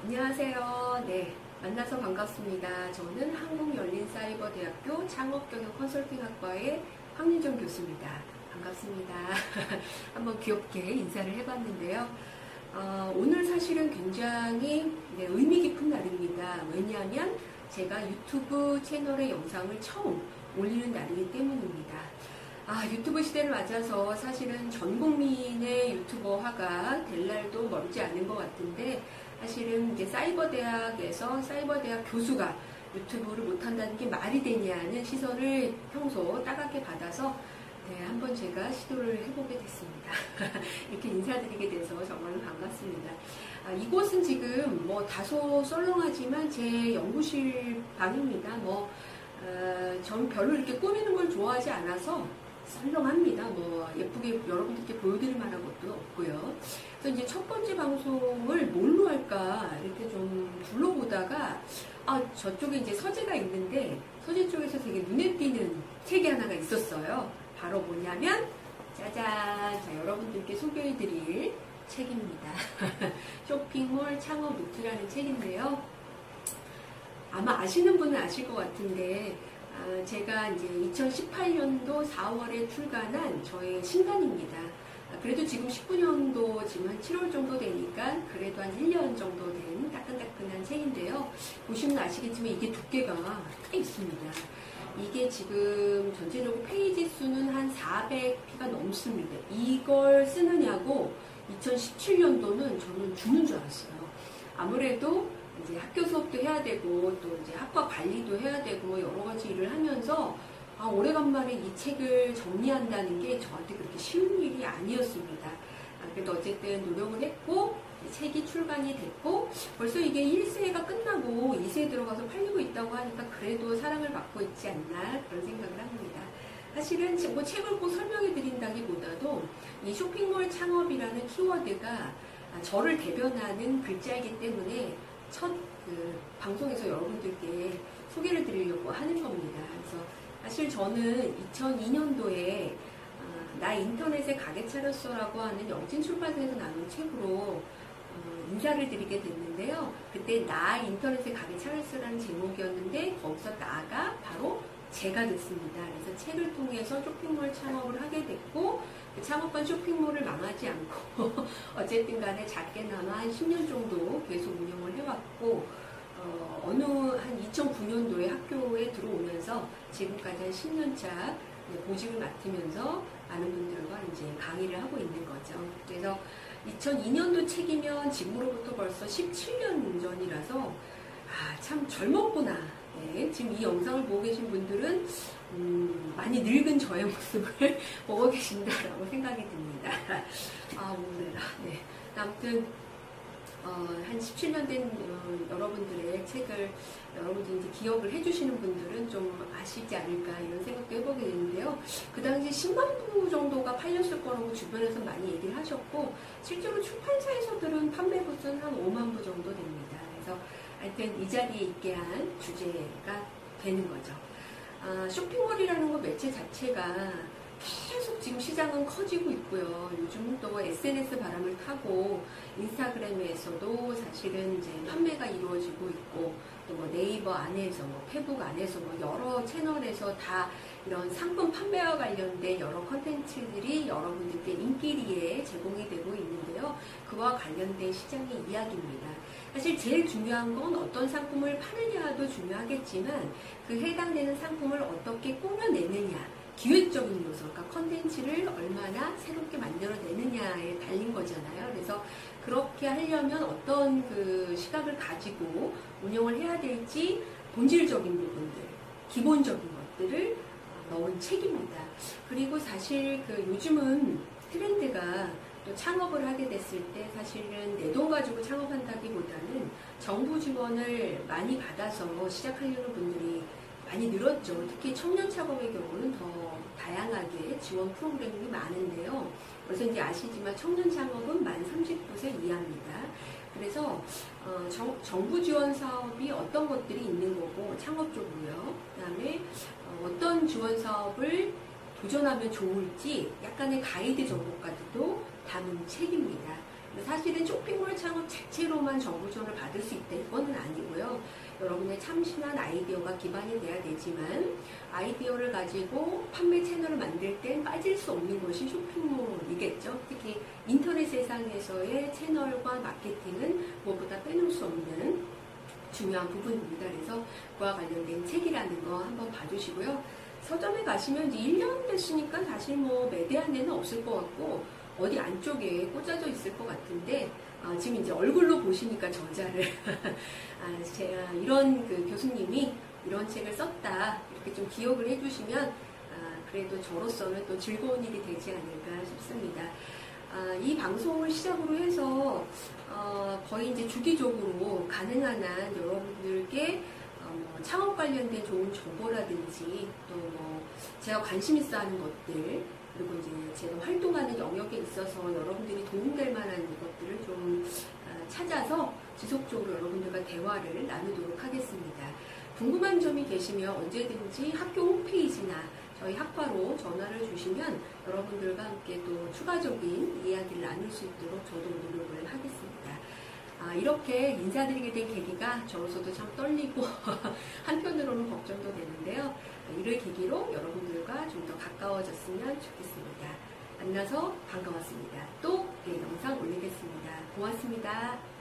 안녕하세요. 네, 만나서 반갑습니다. 저는 한국열린사이버대학교 창업경영 컨설팅학과의 황윤정 교수입니다. 반갑습니다. 한번 귀엽게 인사를 해봤는데요. 오늘 사실은 굉장히 의미 깊은 날입니다. 왜냐하면 제가 유튜브 채널의 영상을 처음 올리는 날이기 때문입니다. 유튜브 시대를 맞아서 사실은 전 국민의 유튜버화가 될 날도 멀지 않은 것 같은데, 사실은 이제 사이버대학에서 사이버대학 교수가 유튜브를 못한다는 게 말이 되냐는 시선을 평소 따갑게 받아서 한번 제가 시도를 해보게 됐습니다. 이렇게 인사드리게 돼서 정말 반갑습니다. 이곳은 지금 다소 썰렁하지만 제 연구실 방입니다. 전 별로 이렇게 꾸미는 걸 좋아하지 않아서 썰렁합니다. 예쁘게 여러분들께 보여드릴 만한 것도 없고요. 그래서 이제 첫 번째 방송을 뭘로 할까 이렇게 좀 둘러보다가 저쪽에 이제 서재가 있는데 서재 쪽에서 되게 눈에 띄는 책이 하나가 있었어요. 바로 뭐냐면 짜잔! 자, 여러분들께 소개해드릴 책입니다. 쇼핑몰 창업 노트라는 책인데요. 아마 아시는 분은 아실 것 같은데 제가 이제 2018년도 4월에 출간한 저의 신간입니다. 그래도 지금 19년도 지금 한 7월 정도 되니까 그래도 한 1년 정도 된 따끈따끈한 책인데요. 보시면 아시겠지만 이게 두께가 꽤 있습니다. 이게 지금 전체적으로 페이지 수는 한 400피가 넘습니다. 이걸 쓰느냐고 2017년도는 저는 죽는 줄 알았어요. 아무래도 이제 학교 수업도 해야 되고 또 이제 학과 관리도 해야 되고 여러 가지 일을 하면서 오래간만에 이 책을 정리한다는 게 저한테 그렇게 쉬운 일이 아니었습니다. 그래도 어쨌든 노력을 했고 책이 출간이 됐고 벌써 이게 1세가 끝나고 2세에 들어가서 팔리고 있다고 하니까 그래도 사랑을 받고 있지 않나 그런 생각을 합니다. 사실은 책을 꼭 설명해 드린다기보다도 이 쇼핑몰 창업이라는 키워드가 저를 대변하는 글자이기 때문에 첫 방송에서 여러분들께 소개를 드리려고 하는 겁니다. 그래서 사실 저는 2002년도에 나 인터넷에 가게 차렸어라고 하는 영진출판사에서 나눈 책으로 인사를 드리게 됐는데요. 그때 나 인터넷에 가게 차렸어라는 제목이었는데 거기서 나가 바로 제가 됐습니다. 그래서 책을 통해서 쇼핑몰 창업을 하게 됐고 그 창업한 쇼핑몰을 망하지 않고 어쨌든 간에 작게나마 한 10년 정도 계속 운영을 해왔고 어느 한 2009년도에 학교에 들어오면서 지금까지 한 10년차 보직을 맡으면서 많은 분들과 이제 강의를 하고 있는 거죠. 그래서 2002년도 책이면 지금으로부터 벌써 17년 전이라서 참 젊었구나. 네, 지금 이 영상을 보고 계신 분들은 많이 늙은 저의 모습을 보고 계신다라고 생각이 듭니다. 오늘아. 네. 아무튼 한 17년 된 여러분들의 책을 여러분들이 이제 기억을 해주시는 분들은 좀 아시지 않을까 이런 생각도 해보게 되는데요. 그 당시 10만 부 정도가 팔렸을 거라고 주변에서 많이 얘기를 하셨고 실제로 출판사에서들은 판매 부수는 한 5만 부 정도 됩니다. 그래서 하여튼 이 자리에 있게 한 주제가 되는 거죠. 쇼핑몰이라는 거 매체 자체가 계속 지금 시장은 커지고 있고요. 요즘은 또 SNS 바람을 타고 인스타그램에서도 사실은 이제 판매가 이루어지고 있고 또 네이버 안에서 페북 안에서 여러 채널에서 다 이런 상품 판매와 관련된 여러 컨텐츠들이 여러분들께 인기리에 제공이 되고 있는데요. 그와 관련된 시장의 이야기입니다. 사실 제일 중요한 건 어떤 상품을 파느냐도 중요하겠지만 그 해당되는 상품을 어떻게 꾸며내느냐 기획적인 요소, 그러니까 컨텐츠를 얼마나 새롭게 만들어내느냐에 달린 거잖아요. 그래서 그렇게 하려면 어떤 그 시각을 가지고 운영을 해야 될지 본질적인 부분들, 기본적인 것들을 넣은 책입니다. 그리고 사실 요즘은 트렌드가 또 창업을 하게 됐을 때 사실은 내 돈 가지고 창업한다기보다는 정부 지원을 많이 받아서 시작하려는 분들이 많이 늘었죠. 특히 청년 창업의 경우는 더 다양하게 지원 프로그램이 많은데요. 그래서 이제 아시지만 청년 창업은 만 30세 이하입니다. 그래서 정부 지원 사업이 어떤 것들이 있는 거고 창업 쪽으로요. 그다음에 어떤 지원 사업을 도전하면 좋을지 약간의 가이드 정보까지도 담은 책입니다. 사실은 쇼핑몰 창업 자체로만 정보 지원을 받을 수 있다 이거는 아니고요. 여러분의 참신한 아이디어가 기반이 돼야 되지만 아이디어를 가지고 판매 채널을 만들 땐 빠질 수 없는 것이 쇼핑몰이겠죠. 특히 인터넷 세상에서의 채널과 마케팅은 무엇보다 빼놓을 수 없는 중요한 부분입니다. 그래서 그와 관련된 책이라는 거 한번 봐주시고요. 서점에 가시면 이제 1년 됐으니까 사실 뭐 매대한 데는 없을 것 같고 어디 안쪽에 꽂아져 있을 것 같은데 지금 이제 얼굴로 보시니까 저자를 제가 이런 그 교수님이 이런 책을 썼다 이렇게 좀 기억을 해주시면 그래도 저로서는 또 즐거운 일이 되지 않을까 싶습니다. 이 방송을 시작으로 해서 거의 이제 주기적으로 가능한 한 여러분들께 창업 관련된 좋은 정보라든지 또 뭐 제가 관심 있어 하는 것들 그리고 이제 제가 활동하는 영역에 있어서 여러분들이 도움될 만한 것들을 좀 찾아서 지속적으로 여러분들과 대화를 나누도록 하겠습니다. 궁금한 점이 계시면 언제든지 학교 홈페이지나 저희 학과로 전화를 주시면 여러분들과 함께 또 추가적인 이야기를 나눌 수 있도록 저도 노력을 하겠습니다. 이렇게 인사드리게 된 계기가 저로서도 참 떨리고 한편으로는 걱정도 되는데요. 이를 계기로 여러분들과 좀 더 가까워졌으면 좋겠습니다. 만나서 반가웠습니다. 또 영상 올리겠습니다. 고맙습니다.